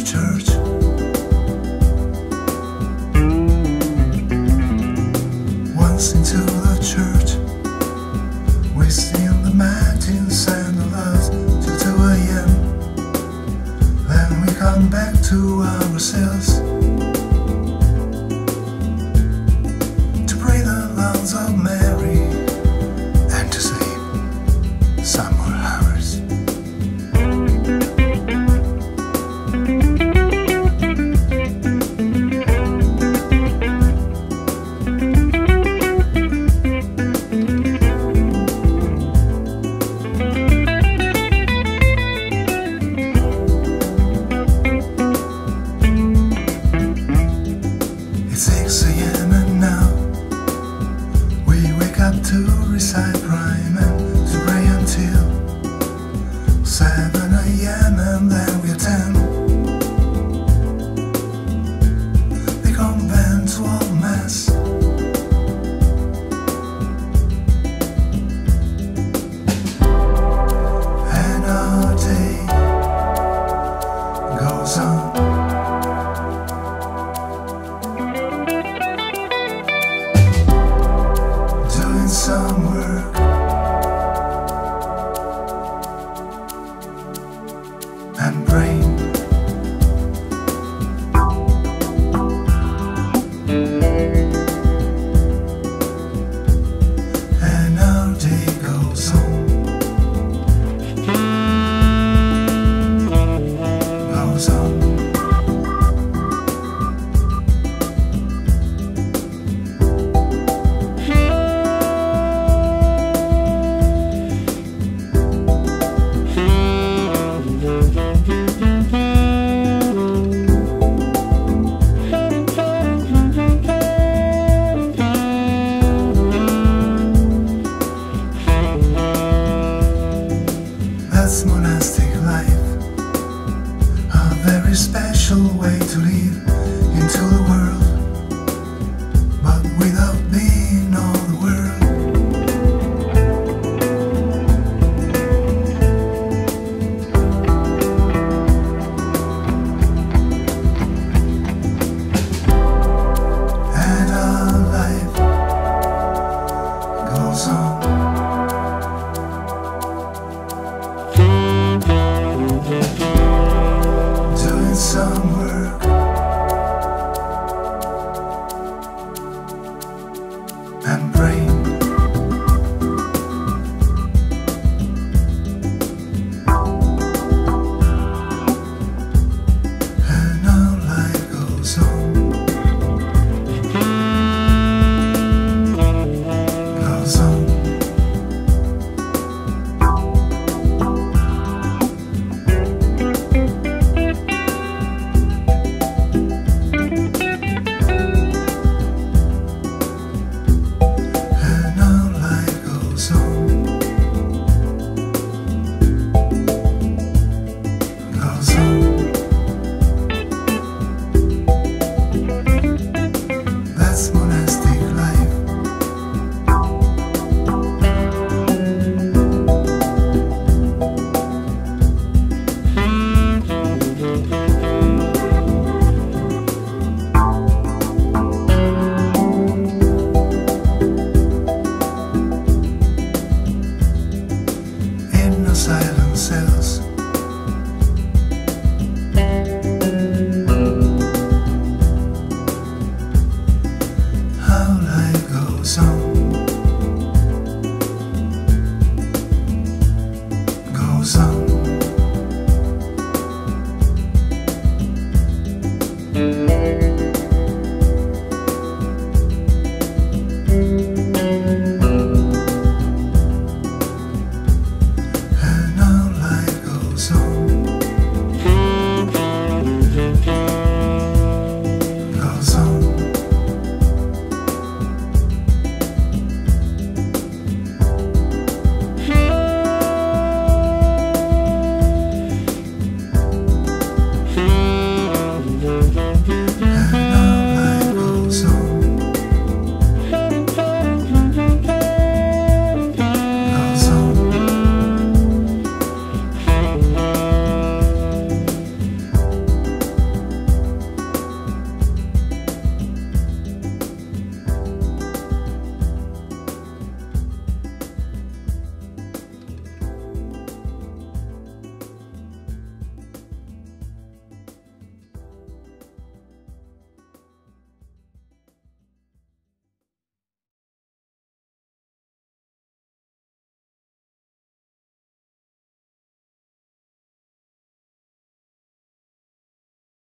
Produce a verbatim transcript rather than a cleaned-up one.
church. Once into the church, we sing the matins and the loves till two a m Then we come back to ourselves to pray the lungs of Mary and to sleep some more hours. six a m and now we wake up to recite rhyme and to pray until seven a m and then we attend the conventual mass. And our day goes on. Some work and brain. And our day goes on, goes on. That's monastic life, a very special way to live into the world, but without being all the world. And our life goes on.